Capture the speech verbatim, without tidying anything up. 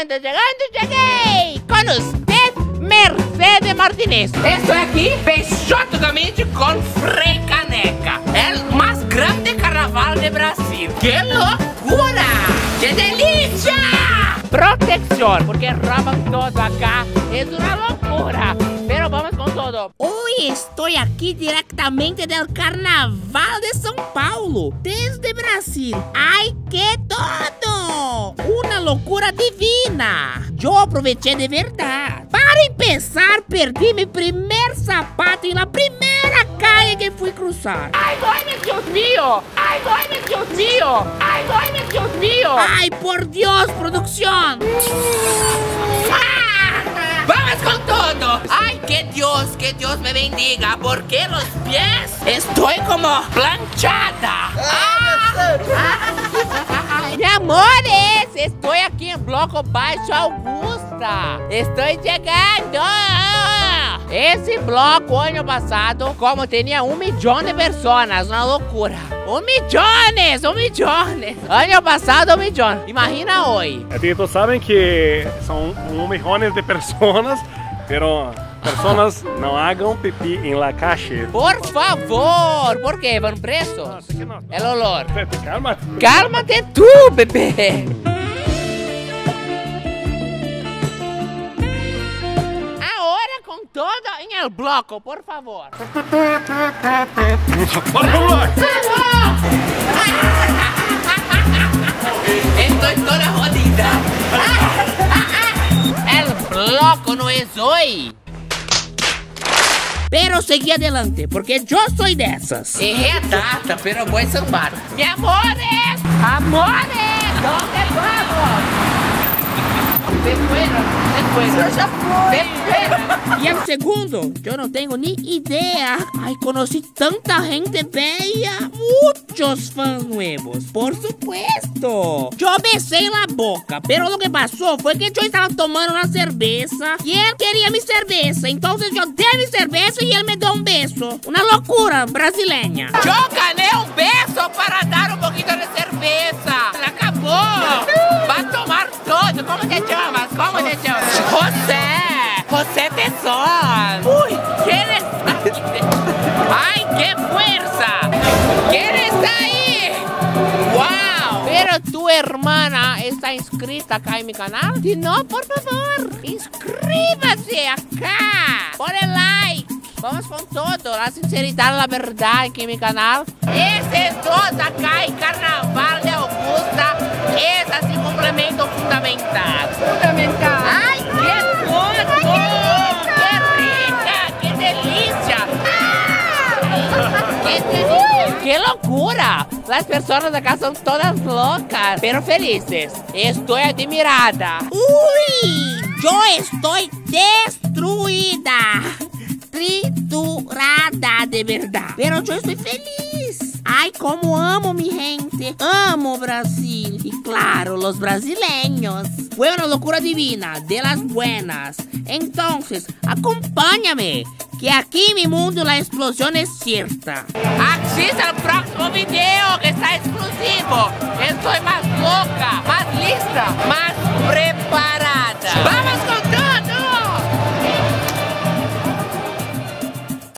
llegando, llegando, llegué. Con usted, Mercedes Martínez. Estoy aquí fechadamente con Frei Caneca, el más grande carnaval de Brasil. ¡Qué locura! ¡Qué delicia! Protección, porque roban todo acá. Es una locura. Pero vamos con todo. Hoy estoy aquí directamente del Carnaval de São Paulo, desde Brasil. ¡Ay, qué todo! Una locura divina. Yo aproveché de verdad. Para empezar, perdí mi primer zapato en la primera calle que fui cruzar. ¡Ay, duele, Dios mío! ¡Ay, duele, Dios mío! ¡Ay, duele, Dios mío! ¡Ay, por Dios, producción! ¡Ah! ¡Vamos con todo! ¡Ay, que Dios, que Dios me bendiga! Porque los pies estoy como planchada. ¡Ah! Mi amores, estoy aquí en Bloco Baixo Augusta. Estoy llegando. Ese bloco año pasado, como tenía un millón de personas, una locura. Un millones, un millones. Año pasado, un millón. Imagina hoy. Todos saben que son un millones de personas, pero personas no hagan pipí en la calle. Por favor, ¿por qué? ¿Van presos? No, no. El olor. Cálmate. Cálmate tú, bebé. Ahora con todo en el bloco, por favor. Estoy toda jodida. El bloco no es hoy. Pero seguí adelante, porque yo soy de esas. Es data, pero voy a sambar. Mi amores, amores, ¿dónde vamos? Se fueron, se fueron. Ya fue. Se fueron. Y el segundo, yo no tengo ni idea. Ay, conocí tanta gente bella. Muchos fans nuevos, por supuesto. Yo besé la boca, pero lo que pasó fue que yo estaba tomando una cerveza y él quería mi cerveza. Entonces yo di mi cerveza y él me dio un beso. Una locura brasileña. Yo gané un beso para dar un poquito de cerveza. Se acabó. Va a tomar todo. ¿Cómo te llamas? ¿Cómo te llamas? José. José Tesón. Uy, ¿quién está ahí? ¡Ay, qué fuerza! ¿Quién está ahí? ¡Wow! Pero tu hermana está inscrita acá en mi canal. Si no, por favor, inscríbase acá. Pon el like. Vamos con todo, la sinceridad, la verdad aquí en mi canal. Esses dos acá en Carnaval de Augusta es así complemento fundamental. Fundamental. ¡Ay, qué foto! ¡Qué rica! ¡Qué delicia! ¡Qué delicia! ¡Qué locura! Las personas acá son todas locas, pero felices. Estoy admirada. ¡Uy! Yo estoy destruida. Triturada de verdad. Pero yo estoy feliz. Ay, cómo amo mi gente. Amo Brasil. Y claro, los brasileños. Fue una locura divina, de las buenas. Entonces, acompáñame, que aquí en mi mundo la explosión es cierta. Asista al próximo video que está exclusivo. Estoy más loca, más lista, más preparada. ¡Vamos con